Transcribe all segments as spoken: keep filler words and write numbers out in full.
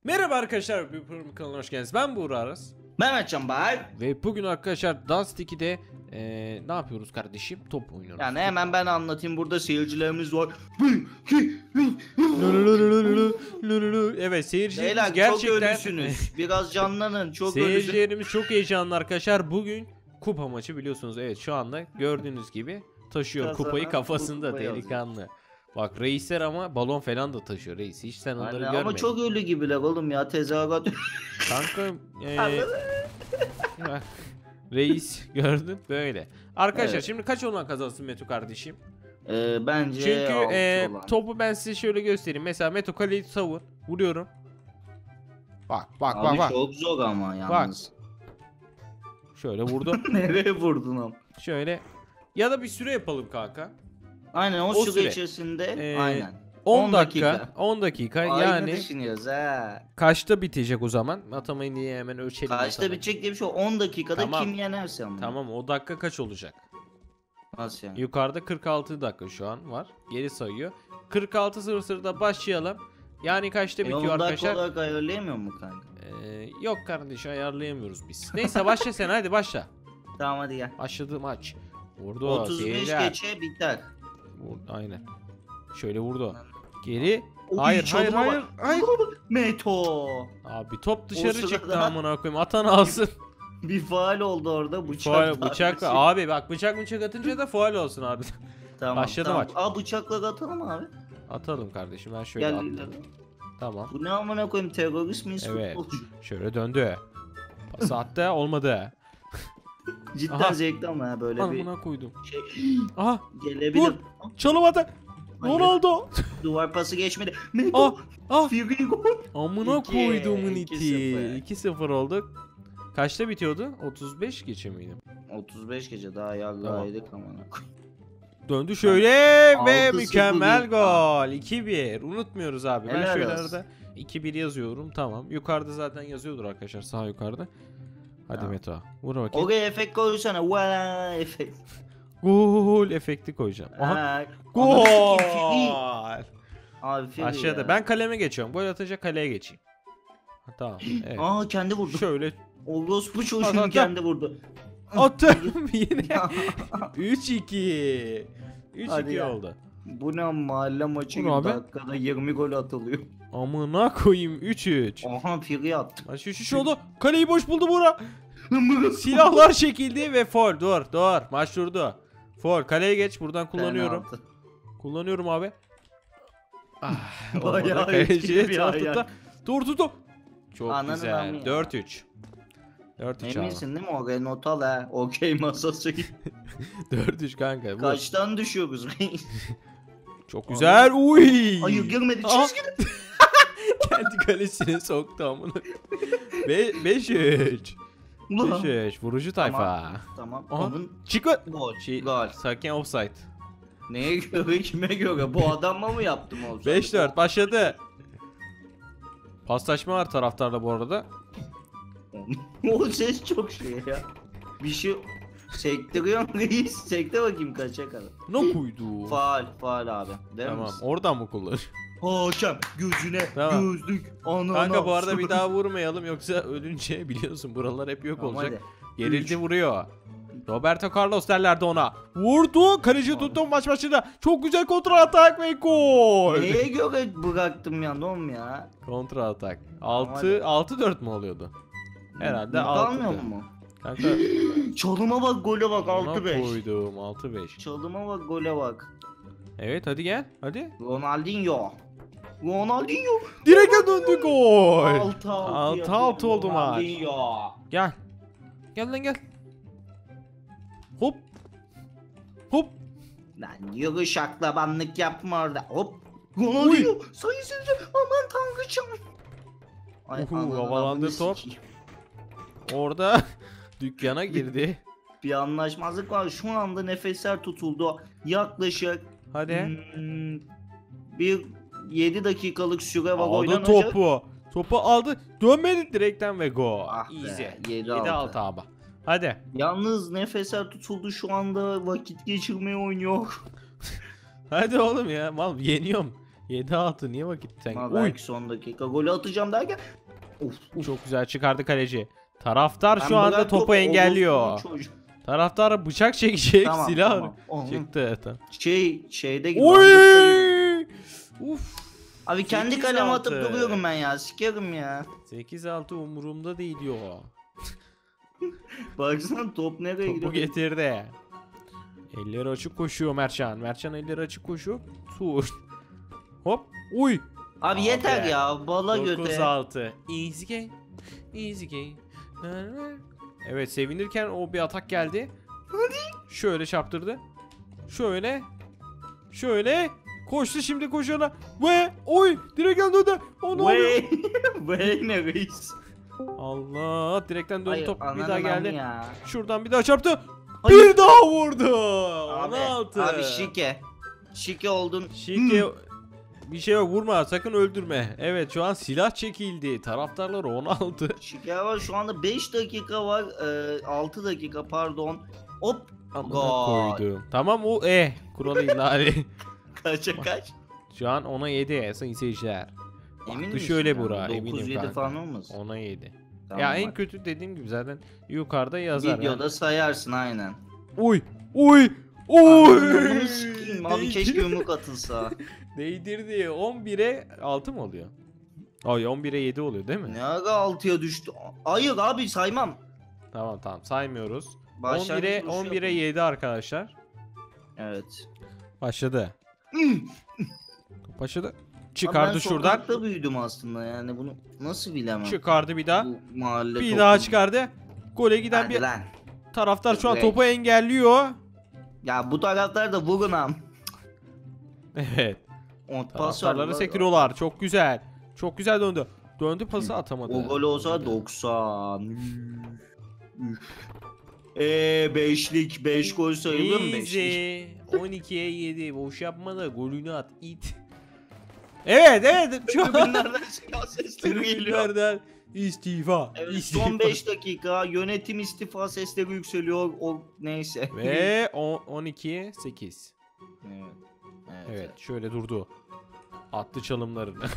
Merhaba arkadaşlar, bir program kanalına hoş geldiniz. Ben Buğra Aras. Mehmet Can Bay. Ve bugün arkadaşlar Dust iki'de ee, ne yapıyoruz kardeşim? Top oynuyoruz. Yani hemen ben anlatayım, burada seyircilerimiz var. Evet, seyircilerimiz Beyler, gerçekten çok ölüsünüz. Biraz canlanın, çok ölüsünüz. Seyircilerimiz çok heyecanlı arkadaşlar. Bugün kupa maçı biliyorsunuz. Evet, şu anda gördüğünüz gibi taşıyor Kazanan kupayı kafasında, kupayı delikanlı. Bak reisler ama balon falan da taşıyor reis. Hiç sen onları görmedin. Ama çok ölü gibiler oğlum ya, tezahürat. Kanka ee, reis gördün böyle. Arkadaşlar Evet. şimdi kaç olan kazansın Meto kardeşim? Ee, bence Çünkü ee, olan. topu ben size şöyle göstereyim. Mesela Meto kaleyi savur. Vuruyorum. Bak bak Abi bak bak. çok zor ama yalnız. Şöyle vurdum. Nereye vurdun am? Şöyle. Ya da bir süre yapalım kanka. Aynen o, O süre, süre. içerisinde Ee, aynen. on on dakika. dakika. on dakika Aynı yani düşünüyoruz ha. kaçta bitecek o zaman? Atamayın diye hemen ölçelim. Kaçta bakalım. bitecek diye bir şey, on dakikada Tamam. kim yenerse ama. Tamam, o dakika kaç olacak? Nasıl yani? Yukarıda kırk altı dakika şu an var. Geri sayıyor. kırk altı sıfır sıfırda başlayalım. Yani kaçta E, bitiyor on dakika arkadaşlar? olarak ayarlayamıyor mu kanka? Ee, yok kardeş, ayarlayamıyoruz biz. Neyse başla sen, hadi başla. Tamam hadi gel. Başladı maç. Vurdu. otuz beş seyirciler. geçe biter. Vurdu, aynen. Şöyle vurdu. Geri. Oy, Hayır hayır çalıma hayır. bak. Hayır. Meto. Abi top dışarı sırada- çıktı, amına koyayım. Atan alsın. Bir faal oldu orada, bıçak. Faul, darbesi. bıçak. Abi bak, bıçak bıçak atınca da faul olsun abi. Tamam, Başladı tamam. maç. Aa, bıçakla atalım abi. Atalım kardeşim, ben şöyle Gel attım. ileri. Tamam. Bu ne amına koyayım, terörist miyiz, Evet. futbolcu? Şöyle döndü. Pas attı, olmadı. Cidden Aha. zevkli ama ya böyle bir Amına koydum. şey Aha, gelebilir. Vur. çalımadı. Hayır. Ronaldo. Duvar pası geçmedi. Meto. Ah, ah. Fury gol. Amına İki, koyduğumun iki iti. sıfır. iki sıfır oldu. Kaçta bitiyordu? otuz beş geçe miydi? otuz beş gece daha yargılaydık amına koyayım. Döndü şöyle ve altı mükemmel sıfır. gol. iki bir. Unutmuyoruz abi. Ben Helal şöyle olsun. arada iki bir yazıyorum. Tamam. Yukarıda zaten yazıyordur arkadaşlar, sağ yukarıda. Hadi Tamam. Meto. Vur bakayım. Oraya efekt koysana. Vaa efekt. Gol efekti koyacağım. Aha. Ha, Gol. anasını sikeyim, Fury. Abi Fury Aşağıda. ya. Ben kaleme geçiyorum. Gol atacak, kaleye geçeyim. Ha, tamam. Evet. Aa, kendi vurdu. Şöyle Orospu At, çocuğun at, kendi vurdu. attım yine. üç iki. Hadi üç iki ya. oldu. Bu ne mahalle maçı Bu gibi, ne abi? dakikada yirmi gol atılıyor. Amına koyayım, üç üç. Aha Fury attı. Maç üç üç oldu. Kaleyi boş buldu Buğra. Silahlar çekildi ve foul. Dur dur. Maç durdu. Foul. Kaleye geç. Buradan kullanıyorum. Penaltı. Kullanıyorum abi. Ah, Bayağı olmadı. etkili Kaleci bir tam ayak. tuttu. Dur tuttu. Çok Ananı ben güzel. mi ya? dört üç. dört üç abi. Eminsin değil mi, oraya not al ha. Okey masası. dört üç kanka. Vur. Kaçtan düşüyoruz reis? Çok güzel. Uy. Hayır, girmedi Aha. çizgide. Kendi kalesine soktu amına. beş üç. Ulan. beş üç. Vurucu tayfa. Tamam. Aha. Onun Çıkma. gol. Şey, Gol. sakin offside. Neye göre, kime göre? Bu adamla mı yaptım olsun? beş dört başladı. Paslaşma var taraftarla bu arada. O ses çok şey ya. Bir şey sektiriyor reis. Sekte bakayım kaça kadar. Ne koydu? Faal, faal abi. Değil Tamam, misin? oradan mı kullanır? Hakem gözüne Tamam. gözlük anana. Kanka bu arada bir daha vurmayalım, yoksa ölünce biliyorsun buralar hep yok Tamam, olacak. hadi. Gerildi, Üç. vuruyor. Roberto Carlos derlerdi ona. Vurdu. Kaleci tuttu maç başında. Çok güzel kontra atak ve gol. Neye göre bıraktım ya oğlum ya? Kontra atak. hadi. altı altı dört mü oluyordu? Herhalde Not altı almıyor dört. mu? Kanka Çalıma bak, gole bak, ona altı beş. koydum altı beş. Çalıma bak, gole bak. Evet hadi gel. Hadi. Ronaldinho. Ronaldinho. Direk'e döndü gol. altı altı altı oldu maç. Gel. Gel lan gel. Hop. Hop. Lan yürü, şaklabanlık yapma orada. Hop. Ronaldinho. Sayısızca. Aman tanrıçam. Ay, Uhu, ananı havalandır avını top. sikeyim. Orada dükkana girdi. Bir anlaşmazlık var. Şu anda nefesler tutuldu. Yaklaşık Hadi. hmm, bir yedi dakikalık süre var Aldı oynanacak. topu. Topu aldı. Dönmedi direkten ve gol. Ah be, Easy. yedi yedi altı. altı abi. Hadi. Yalnız nefesler tutuldu, şu anda vakit geçirmeye oynuyor. Hadi oğlum ya. Mal yeniyorum. yedi altı niye vakit sen? Ama Oy. belki son dakika golü atacağım derken. Of. Çok güzel çıkardı kaleci. Taraftar Ben şu anda bırak topu topu, engelliyor. orospu çocuğu. Taraftar bıçak çekecek, Tamam, silah tamam. Oğlum. çıktı. Tamam. Şey şeyde gibi. Oy! Uf. Abi kendi sekiz kaleme altı. atıp duruyorum ben ya. Sikerim ya. sekiz altı umurumda değil diyor. Baksana top nereye Topu gidiyor? getirdi. Elleri açık koşuyor Mertcan. Mertcan elleri açık koşuyor. Tur. Hop. Uy. Abi, Abi. yeter ya. Bala dokuz göte. altı. Easy game. Easy game. Evet, sevinirken o bir atak geldi. Şöyle çarptırdı. Şöyle. Şöyle. Koştu şimdi koşana. Ve oy direkt döndü. O ne oluyor? Vey. Vey ne reis. Allah, direkten döndü Hayır, top bir ananın daha amı geldi. ya. Şuradan bir daha çarptı. Hayır. Bir daha vurdu. Abi, on altı. abi şike. Şike oldun. Şike bir şey yok, vurma sakın, öldürme. Evet, şu an silah çekildi. Taraftarlar on altı. Şike var şu anda beş dakika var. E, altı dakika pardon. Hop. Amına Gol. koydum. Tamam o eh kuralı ihlali. Kaça kaç? Şu an ona yedi sayın seyirciler. Emin Baktı misin şöyle ya? bura, dokuz eminim yedi kanka. falan olmaz. ona yedi. Tamam, Ya en bak. kötü dediğim gibi zaten yukarıda yazar. Videoda yani. sayarsın aynen. Uy uy uy. Ananı sikeyim abi, Değdi- keşke yumruk atılsa. Değdirdi. on bire altı mı oluyor? Ay on bire yedi oluyor değil mi? Ne ara altıya düştü? Hayır abi saymam. Tamam tamam saymıyoruz. Başlangıç on bire vuruşu on bire yapın. yedi arkadaşlar. Evet. Başladı. Başladı. Abi ben Çıkardı şuradan. sokakta büyüdüm aslında, yani bunu nasıl bilemem. Çıkardı bir daha. Bu mahalle Bir toplum. daha çıkardı. Gole giden Hadi bir lan. taraftar şu an Evet. topu engelliyor. Ya bu taraftar da vurun am. Evet. O pas Taraftarları var. sektiriyorlar. Çok güzel. Çok güzel döndü. Döndü, pası atamadı. O gol olsa doksan. Eee beşlik beş gol sayılır mı beşlik? Easy. on ikiye yedi. Boş yapma da golünü at. it. Evet evet. Şu an Tribünlerden silah sesleri geliyor. tribünlerden istifa. Evet, istifa. son beş dakika yönetim istifa sesleri yükseliyor. O neyse. Ve on ikiye sekiz. Evet. Evet. Evet şöyle durdu. Attı çalımlarını.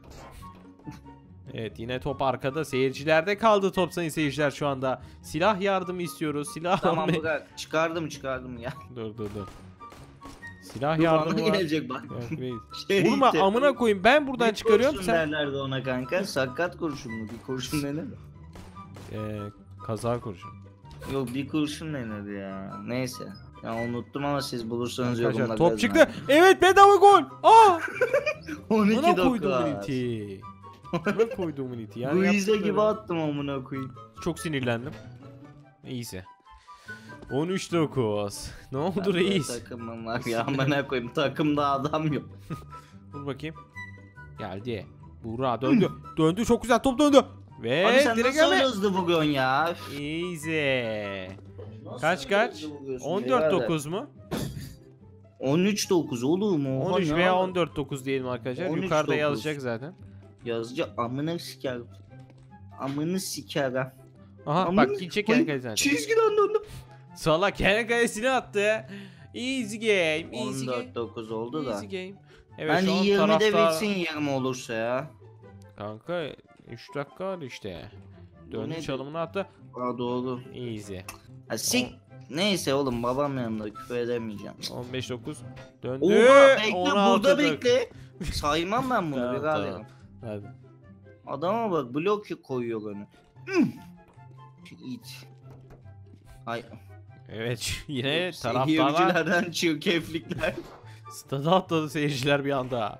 Evet yine top arkada, seyircilerde kaldı top sayın seyirciler şu anda. Silah yardımı istiyoruz. Silah Tamam almaya- bırak. Çıkardım çıkardım ya. Dur dur dur. Silah Dur, yardımı bana var. gelecek bak. Evet, reis. Şey Vurma işte, amına koyayım, ben buradan bir çıkarıyorum kurşun sen. derlerdi ona kanka. Sakat kurşun mu? Bir kurşun denir mi? Ee, kaza kurşun. Yok bir kurşun denir ya. Neyse. Ya unuttum ama siz bulursanız Arkadaşlar, yorumlarda top yazın çıktı. abi. Evet bedava gol. Aa! on iki Bana koyduğumun dokuz. iti. Bana koyduğumun iti. Yani Guize gibi yaptıkları- attım amına koyayım. Çok sinirlendim. İyisi. on üç dokuz. Ne oldu Ben böyle reis? Takımım var ya amına koyayım. Takımda adam yok. Dur bakayım. Geldi. Buğra döndü. Döndü, çok güzel top döndü. Ve Abi sen direkt nasıl gelme. hızlı vuruyorsun ya? Easy. Nasıl Kaç öyle kaç? hızlı vuruyorsun on birader? dört dokuz mu? on üç dokuz olur mu? Oha, on üç ne veya abi? on dört dokuz diyelim arkadaşlar. on üç Yukarıda dokuz. yazacak zaten. Yazıcı amına siker. Amını siker ha. Aha Amına- bak gidecek Ay, kendi kalesine. Çizgiden döndüm. Sala kendi kalesine attı. Easy game. Easy on game. dört dokuz oldu da. Easy game. Evet Ben şu an yirmide taraftar... bitsin yirmi olursa ya. Kanka üç dakika var işte. Döndü nedir? çalımını attı. Aa doğru. Easy. Ha, sik. Neyse oğlum babam yanında küfür edemeyeceğim. on beş dokuz. Döndü. Oha bekle on altı burada dak- bekle. Saymam ben bunu Tamam, biraderim. tamam. Hadi. Adama bak blok koyuyor önü. Hmm. Şu it. Ay. Evet yine taraftarlar Seyircilerden çirkeflikler. stada atladı seyirciler bir anda.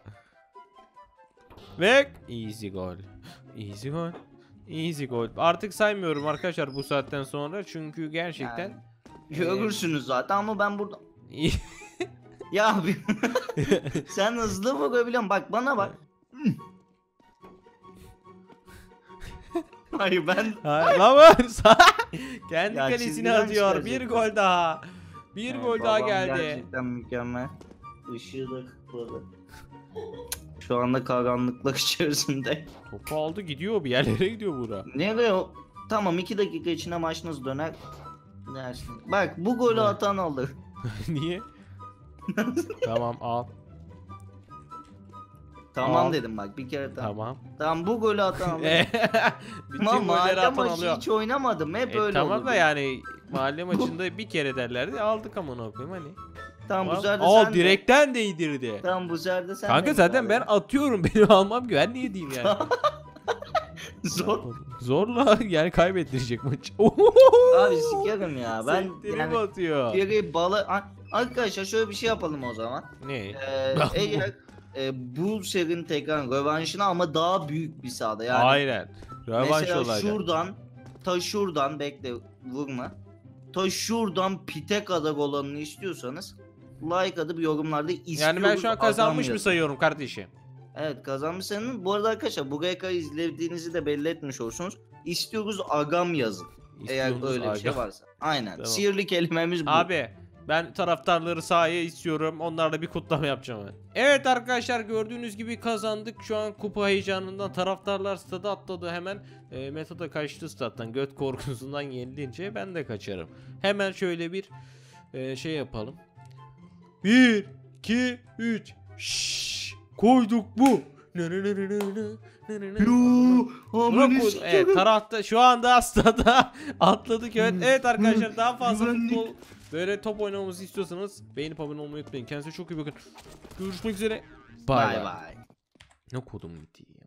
Ve easy gol. Easy gol. Easy gol. Artık saymıyorum arkadaşlar bu saatten sonra çünkü gerçekten Yani, görürsünüz zaten ama ben burada. iyi. Ya abi. Sen hızlı vurabiliyorsun. Bak bana bak. Hmm. Hayır ben Hayır lan var. Kendi Ya kalesine çizgiden atıyor. çıkaracak. Bir gol daha. Bir Evet, gol daha babam geldi. Gerçekten mükemmel. Işığı da kutladı. Şu anda karanlıklar içerisinde. Topu aldı gidiyor, bir yerlere gidiyor bura. Nereye o? Tamam iki dakika içinde maç nasıl döner dersin. Bak bu golü Ne? atan alır. Niye? Tamam al. Tamam Al. dedim bak bir kere tamam. Tamam. Tamam bu golü atan alıyor. Bütün Ama golleri mahalle atan maçı alıyor. hiç oynamadım. Hep E, öyle tamam olurdu. da yani mahalle maçında bir kere derlerdi aldık amına koyayım hani. Tamam bu Al, sefer de al sen de. direkten değdirdi. Tamam bu sefer de sen Kanka de zaten ben müdahale. atıyorum benim almam güven niye diyeyim yani. Zor. Zorla yani kaybettirecek maç. Abi sikerim ya. Ben Sektirip yani atıyor. biri balı... A- Arkadaşlar şöyle bir şey yapalım o zaman. Ne? Ee, eğer e, bu serinin tekrar rövanşını ama daha büyük bir sahada yani. Aynen. Rövanş Mesela olacak. şuradan ta şuradan bekle vurma. Ta şuradan pite kadar olanını istiyorsanız like atıp yorumlarda istiyoruz. Yani ben şu an kazanmış adam mı yazın. sayıyorum kardeşim? Evet kazanmışsınız. Bu arada arkadaşlar buraya kadar izlediğinizi de belli etmiş olursunuz. İstiyoruz agam yazın. Eğer İstiyorsunuz öyle bir şey aga. varsa. Aynen. Tamam. Sihirli kelimemiz bu. Abi ben taraftarları sahaya istiyorum. Onlarla bir kutlama yapacağım ben. Evet arkadaşlar gördüğünüz gibi kazandık. Şu an kupa heyecanından taraftarlar stada atladı hemen. E, Meta da kaçtı stat'tan. Göt korkusundan yenilince ben de kaçarım. Hemen şöyle bir e, şey yapalım. bir, iki, üç. Şşş, koyduk bu. Yoo, Buna amına koy- sikerim. Evet tarafta şu anda hastada atladık evet. Hmm. Evet arkadaşlar daha fazla Güvenlik. futbol böyle top oynamamızı istiyorsanız beğenip abone olmayı unutmayın. Kendinize çok iyi bakın. Görüşmek üzere. Bay Bay bay. bay. Ne kodum gitti ya.